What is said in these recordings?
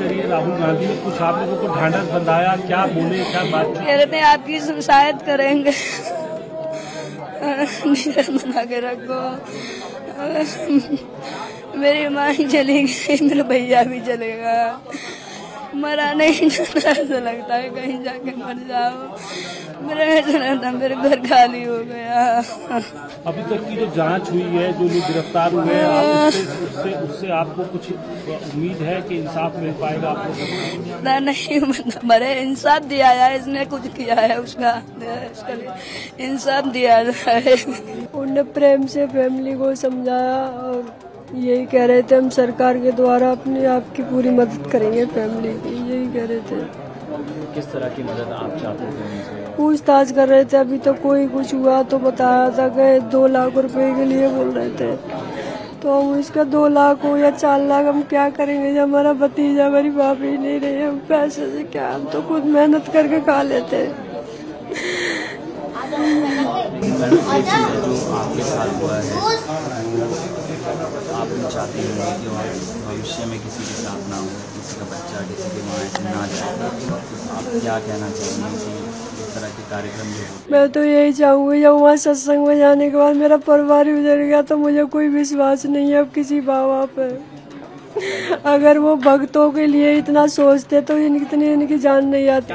करी है राहुल गांधी ने, कुछ आप लोगों को ढांढस बंधाया, क्या बोले, क्या बात कह रहे थे आपकी शिकायत करेंगे, बना के रखो। मेरी माँ चली गई, मेरा भैया भी चलेगा, मरा नहीं जाता, ऐसा लगता है कहीं जाके मर जाओ। मेरे घर खाली हो गया। अभी तक की जो जांच हुई है, जो लोग गिरफ्तार हुए हैं, उससे आपको कुछ उम्मीद है कि इंसाफ मिल पाएगा आपको? नहीं, मरे इंसाफ दिया जाए, इसने कुछ किया है उसका इंसाफ दिया जाए। उन्होंने प्रेम से फैमिली को समझाया और यही कह रहे थे हम सरकार के द्वारा अपने आप की पूरी मदद करेंगे फैमिली की, यही कह रहे थे। किस तरह की मदद आप चाहते थे? पूछताछ कर रहे थे, अभी तो कोई कुछ हुआ तो बताया था कि 2 लाख रुपए के लिए बोल रहे थे, तो हम इसका 2 लाख हो या 4 लाख हम क्या करेंगे जब हमारा भतीजा हमारी भाभी नहीं रही, हम पैसे से क्या, हम तो खुद मेहनत करके खा लेते। जो आपके साथ हुआ है, आप चाहते हैं कि भविष्य में किसी के साथ ना हो, किसी का बच्चा किसी के माँ ना जाए, आप क्या कहना चाहेंगे कि इस तरह के कार्यक्रम जो? मैं तो यही चाहूँगी, जब वहाँ सत्संग में जाने के बाद मेरा परिवार ही उजड़ गया तो मुझे कोई विश्वास नहीं है अब किसी बाबा पे। अगर वो भक्तों के लिए इतना सोचते तो इनकी जान नहीं आती।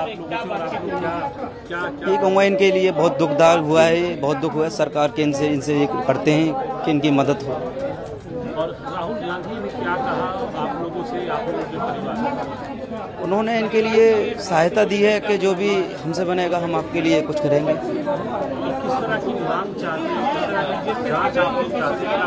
ये कहूँगा इनके लिए बहुत दुखदायक हुआ है, बहुत दुख हुआ है। सरकार के इनसे करते हैं कि इनकी मदद हो। और राहुल गांधी ने क्या कहा आप लोगों से, आप लोगों के परिवार? उन्होंने इनके लिए सहायता दी है कि जो भी हमसे बनेगा हम आपके लिए कुछ करेंगे। किस तरह की मांग चाहते हैं, किस तरह की जांच आप लोग चाहते हैं,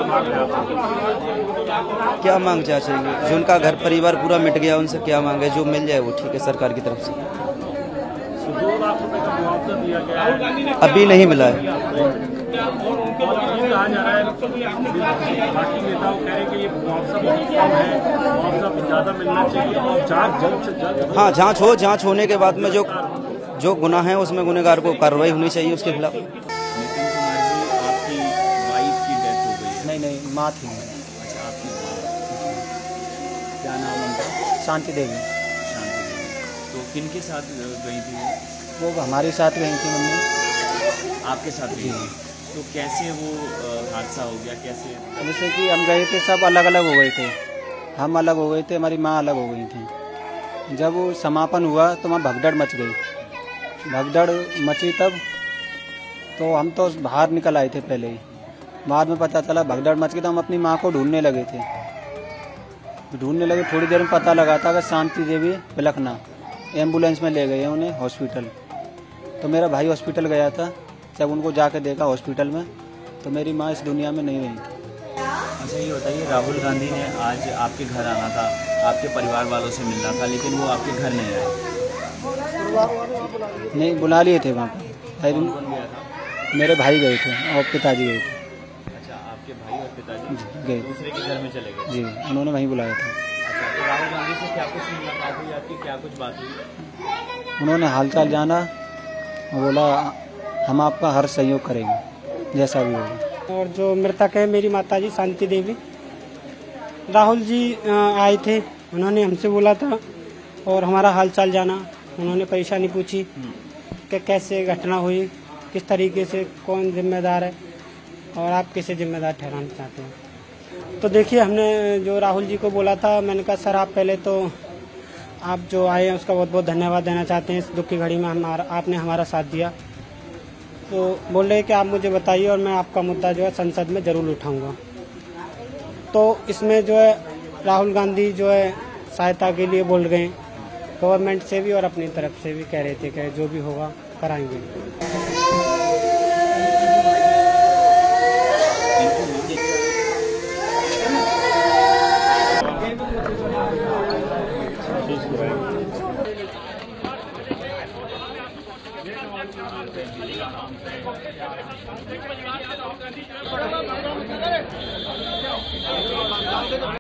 क्या मांग चाहेंगे? जो उनका घर परिवार पूरा मिट गया उनसे क्या मांगे, जो मिल जाए वो ठीक है सरकार की तरफ से। 2 लाख रुपए का मुआवजा दिया गया है, अभी नहीं मिला है। कहा जा रहा है, बाकी नेताओं कह रहे हैं कि ये मुआवजा बहुत कम है, मुआवजा ज़्यादा मिलना चाहिए और जांच जल्द से जल्द। हाँ, जांच होने के बाद में जो गुनाह है उसमें गुनहगार को कार्रवाई होनी चाहिए उसके खिलाफ। नितिन कुमार जी, आपकी वाइफ की डेथ हो गई है? नहीं, माँ थी। अच्छा, आपकी माँ, क्या नाम उनका? शांति देवी। शांति देवी। तो किन के साथ गई थी वो हमारे साथ गई थी मम्मी। आपके साथ गई थी? तो कैसे वो हादसा हो गया, कैसे? जैसे कि हम गए थे, सब अलग अलग हो गए थे, हम अलग हो गए थे, हमारी माँ अलग हो गई थी। जब वो समापन हुआ तो वहाँ भगदड़ मच गई, भगदड़ मची तब तो हम तो बाहर निकल आए थे पहले ही। बाद में पता चला भगदड़ मच गई तो हम अपनी माँ को ढूंढने लगे थे। थोड़ी देर में पता लगा था कि शांति देवी बिलखना, एम्बुलेंस में ले गए उन्हें हॉस्पिटल। तो मेरा भाई हॉस्पिटल गया था, जब उनको जाके देखा हॉस्पिटल में तो मेरी माँ इस दुनिया में नहीं रही थी। अच्छा, ये बताइए, राहुल गांधी ने आज आपके घर आना था, आपके परिवार वालों से मिलना था, लेकिन वो आपके घर नहीं आए? नहीं, बुला लिए थे वहाँ पर। कौन गया था? मेरे भाई गए थे और पिताजी गए थे। अच्छा, आपके भाई और पिताजी गए, दूसरे के घर में चले गए? जी, उन्होंने वहीं बुलाया था। अच्छा, तो राहुल गांधी से क्या कुछ मुलाकात हुई आपकी, क्या कुछ बात हुई? उन्होंने हालचाल जाना, बोला हम आपका हर सहयोग करेंगे जैसा भी होगा। और जो मृतक है मेरी माताजी शांति देवी, राहुल जी आए थे, उन्होंने हमसे बोला था और हमारा हालचाल जाना, उन्होंने परेशानी पूछी कि कैसे घटना हुई, किस तरीके से, कौन जिम्मेदार है और आप किसे जिम्मेदार ठहराना चाहते हैं। तो देखिए, हमने जो राहुल जी को बोला था, मैंने कहा सर आप पहले तो आप जो आए हैं उसका बहुत बहुत धन्यवाद देना चाहते हैं, इस दुख की घड़ी में आपने हमारा साथ दिया। तो बोल रहे कि आप मुझे बताइए और मैं आपका मुद्दा जो है संसद में ज़रूर उठाऊंगा। तो इसमें जो है राहुल गांधी जो है सहायता के लिए बोल गए, गवर्नमेंट से भी और अपनी तरफ से भी कह रहे थे कि जो भी होगा कराएंगे।